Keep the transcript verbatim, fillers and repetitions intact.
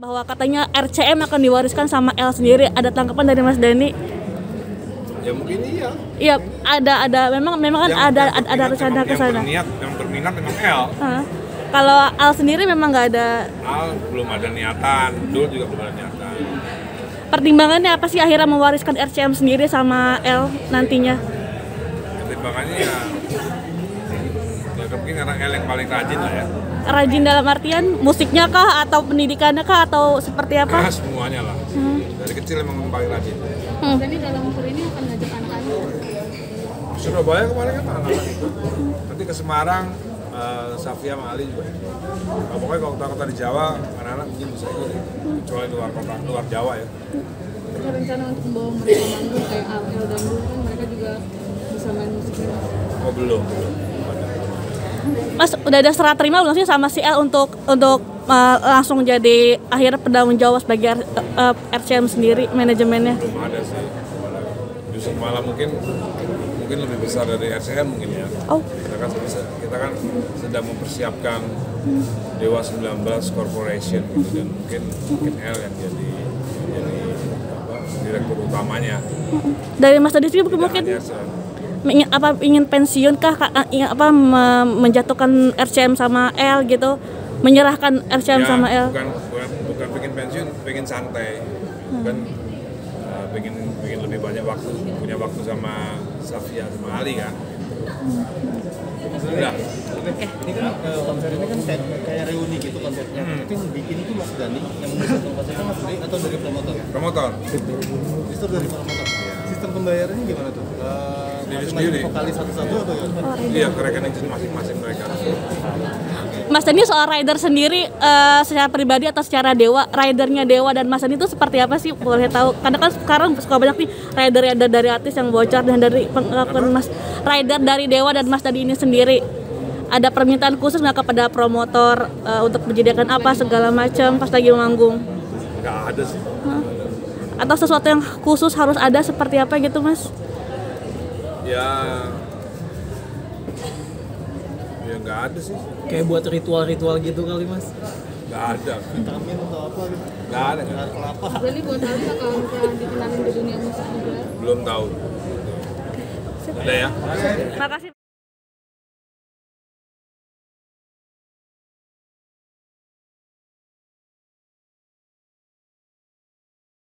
Bahwa katanya R C M akan diwariskan sama L sendiri. Ada tanggapan dari Mas Dhani? Ya mungkin iya. Iya, ada ada memang memang kan Yang- ada yang ada, ada rencana ke Yang sana. berniat, yang berminat memang L. Hah. Kalau L sendiri memang nggak ada. Al belum ada niatan, Dul juga belum ada niatan. Pertimbangannya apa sih akhirnya mewariskan R C M sendiri sama L nantinya? Pertimbangannya ya, ya mungkin karena L yang paling rajin lah ya. Rajin dalam artian musiknya kah atau pendidikannya kah atau seperti apa? Nah, semuanya lah. Hmm. Dari kecil emang paling rajin. Hmm. Jadi dalam tur ini akan ngajak anak-anak. Surabaya kemarin kan anak-anak itu. Nanti ke Semarang, uh, Safia sama Ali juga. Nah, pokoknya kalau kota-kota di Jawa, anak-anak mungkin bisa ikut. Kecuali luar kota, luar Jawa ya. Ada rencana untuk membawa mereka manggung kayak Al dan Dul kan mereka juga bisa main musiknya. Oh belum, belum. Mas udah ada serah terima belum sih sama si L untuk untuk uh, langsung jadi akhirnya penanggung jawab sebagai R, uh, R C M sendiri manajemennya? Belum ada sih. Justru malah mungkin mungkin lebih besar dari R C M mungkin ya. Oh. Kita kan bisa, kita kan sedang mempersiapkan Dewa sembilan belas Corporation gitu, dan mungkin mungkin L yang jadi jadi apa, direktur utamanya. Dari Mas tadi sih mungkin Tidak mungkin hanya se- ingin apa ingin pensiun kah Ka- ingin apa me- menjatuhkan R C M sama L gitu, menyerahkan R C M ya, sama L. bukan bukan bukan pengen pensiun, pengen santai, bukan uh, pengen pengen lebih banyak waktu, punya waktu sama Safia sama Ali kan. Udah. Ini kan eh, konser ini kan kayak, kayak reuni gitu konsepnya. Hmm. Itu yang bikin itu Mas Dhani, yang menyusun konsepnya Mas Dhani atau dari promotor? Promotor. Justru dari promotor. Sistem pembayarannya gimana tuh? Eh, Sendiri masing-masing sendiri. vokalis satu-satu atau gimana? Iya, ke rekening masing-masing mereka. Mas Dhani soal rider sendiri eh, secara pribadi atau secara Dewa, ridernya Dewa dan Mas Dhani itu seperti apa sih, boleh tahu? Karena kan sekarang suka banyak nih rider-rider dari artis yang bocor dan dari pengakuan Mas rider dari Dewa dan Mas Dhani ini sendiri. Ada permintaan khusus nggak kepada promotor eh, untuk menyediakan apa segala macam pas lagi manggung? Nggak ada sih. Hah? Atau sesuatu yang khusus harus ada seperti apa gitu Mas? Ya, ya nggak ada sih. Kayak buat ritual-ritual gitu kali Mas? Nggak ada. Vitamin atau apa gitu? Nggak ada. Nggak Air ada. kelapa. Jadi buat Ali bakal bakal dikenalin di dunia musik juga. Belum tahu. Ada ya. Makasih.